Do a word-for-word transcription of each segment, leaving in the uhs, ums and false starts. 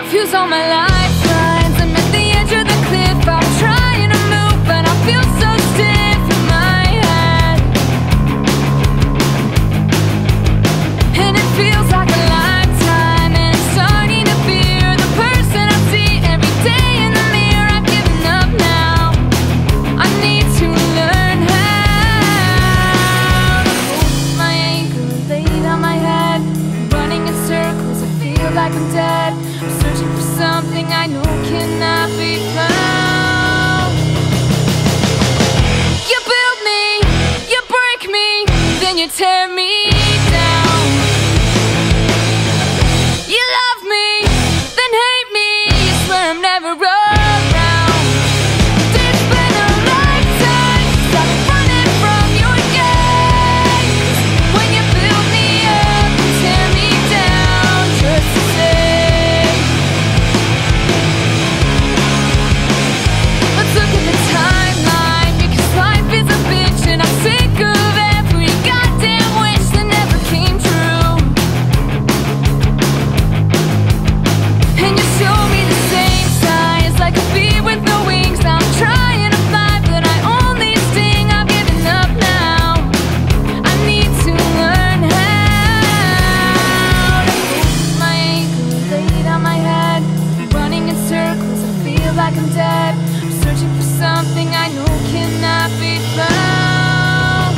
confuse all my lifelines. I'm at the edge of the cliff, I'm trying to move, but I feel so stiff in my head. And it feels like a lifetime, and it's starting to fear the person I see every day in the mirror. I've given up now. I need to learn how to hold my anger, lay down my head. Running in circles, I feel like I'm dead. I'm searching for something I know cannot be found. You build me, you break me, then you tear me down. You love me, then hate me, you swear I'm never around. It's been a lifetime since I've been running from your gaze. When you build me up and tear me down just to say, let's look at the timeline, because life is a bitch and I'm sick of every goddamn wish that never came true. And you show me the same signs, like a bee with no wings. I'm trying to fly, but I only sting. I've given up now. I need to learn how to hold my anger, lay down my head. Running in circles, I feel like I'm dead. I'm searching for something I know cannot be found.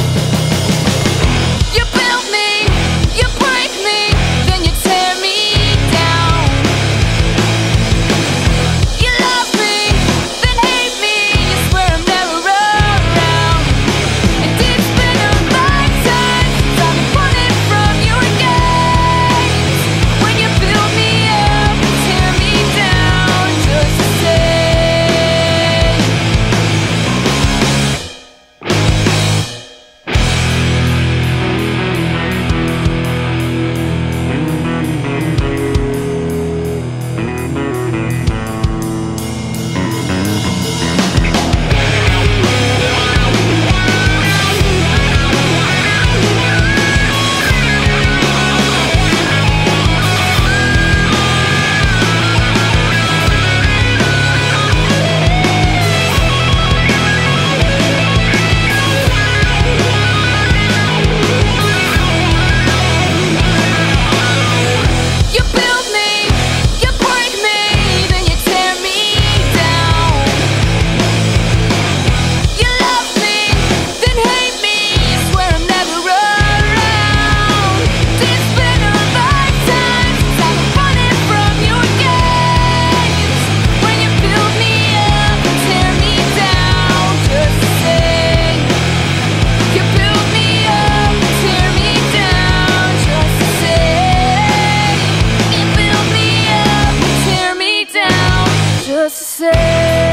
You build me, you break me, then you tear me down. You love me, then hate me, you swear I'm never around. And it's been a lifetime since I've been running from your gaze. When you build me up and tear me down just to say, you build me, you break me, then you tear me down. You love me, then hate me, you swear I'm never around. It's been a lifetime since I've been running from your gaze. When you build me up and tear me down just to say, you build me up and tear me down just to say, you build me up and tear me down just to say.